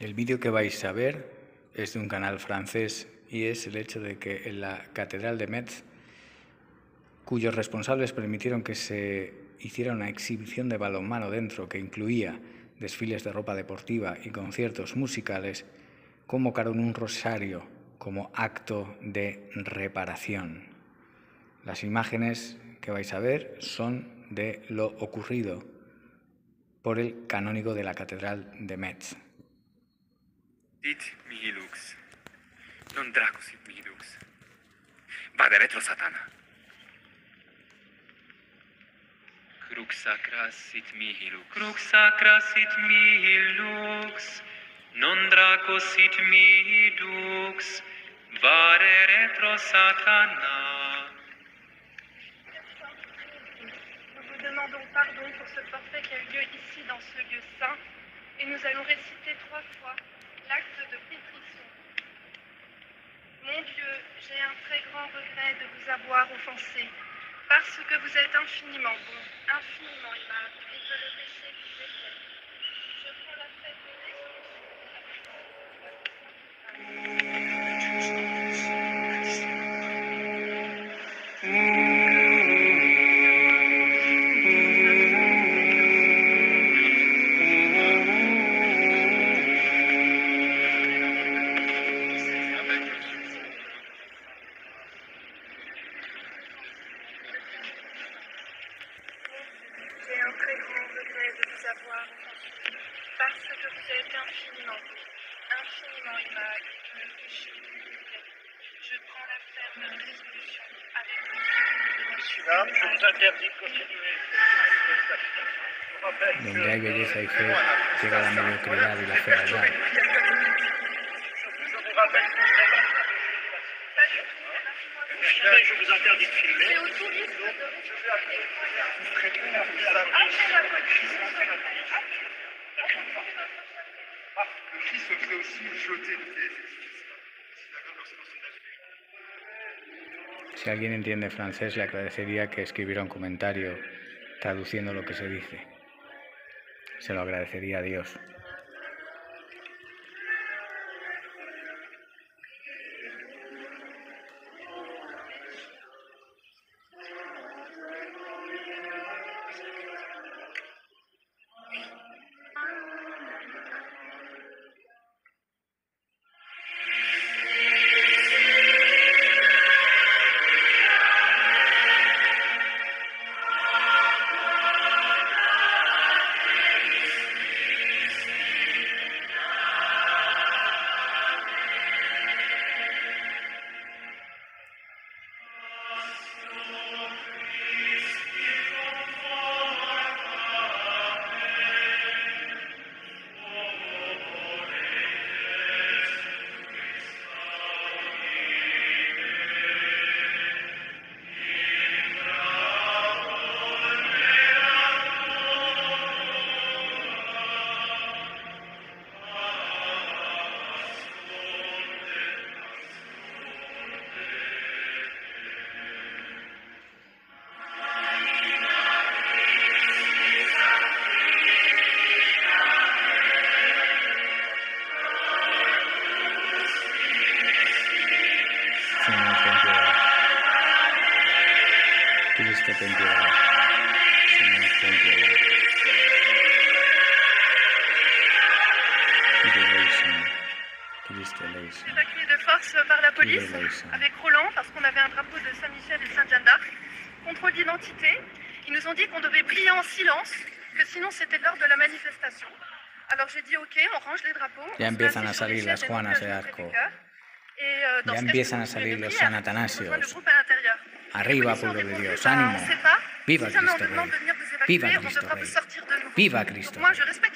El vídeo que vais a ver es de un canal francés y es el hecho de que en la Catedral de Metz, cuyos responsables permitieron que se hiciera una exhibición de balonmano dentro que incluía desfiles de ropa deportiva y conciertos musicales, convocaron un rosario como acto de reparación. Las imágenes que vais a ver son de lo ocurrido por el canónigo de la Catedral de Metz. Sit mihi lux, non draco sit mihi lux. Vade retro satana. Crux sacra sit mihi lux. Crux sacra sit mihi lux, non draco sit mihi dux. Vade retro satana. Nous vous demandons pardon pour ce forfait qui a eu lieu ici dans ce lieu saint et nous allons réciter 3 fois l'acte de pétrition. Mon Dieu, j'ai un très grand regret de vous avoir offensé, parce que vous êtes infiniment bon, infiniment aimable, et que le péché vous déplaît. Je prends la fête de J'ai un très grand regret de vous avoir offensé, parce que vous êtes infiniment bon, infiniment aimable, et que le péché vous déplaît. Je prends la ferme résolution avec vous. Là, je vous interdis de continuer. Donde hay belleza y fe, llega la mediocridad y la fealdad. Je vous rappelle que je vous interdis de filmer. C'est au tourisme de respecter les croyants. Après la police, Le Christ se faisait aussi jeter de pieds. Si alguien entiende francés, le agradecería que escribiera un comentario traduciendo lo que se dice. Se lo agradecería a Dios. Señor, ten piedad. Cristo, ten piedad. Señor, ten piedad. Cristo, eleison. Évacué de force par la police avec Roland parce qu'on avait un drapeau de Saint-Michel et Sainte-Jeanne d'Arc. Contrôle d'identité. Ils nous ont dit qu'on devait prier en silence, que sinon c'était l'heure de la manifestation. Alors j'ai dit ok, on range les drapeaux. Ya empiezan a salir las Juanas de Arco. Ya empiezan a salir los San Atanasios. Arriba, pueblo de Dios, ánimo. Viva Cristo Rey. Viva Cristo Rey. Viva Cristo Rey.